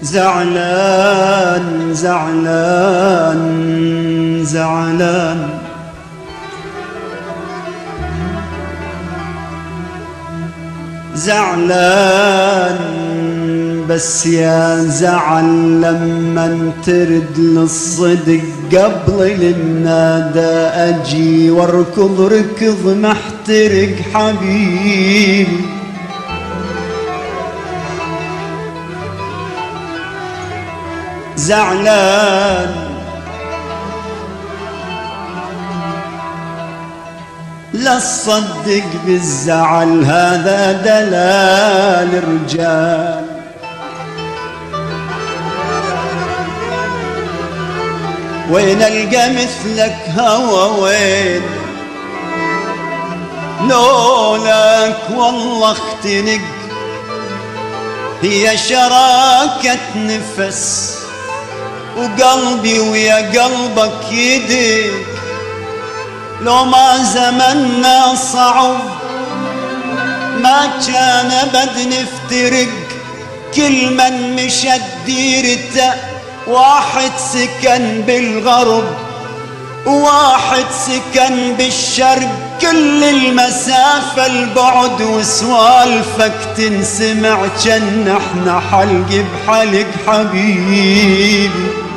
زعلان زعلان زعلان زعلان بس يا زعل لما ترد للصدق قبل النادى اجي واركض ركض محترق حبيبي. زعلان لا تصدق بالزعل هذا دلال رجال. وين القى مثلك هوى وين لولاك والله اختنق. هي شراكة نفس وقلبي ويا قلبك يدق. لو ما زمنا صعب ما كان ابد نفترق. كل من مشى ديرته واحد سكن بالغرب وواحد سكن بالشرق. كل المسافة البعد وسوالفك تنسمع جن احنا حلق بحلق حبيبي.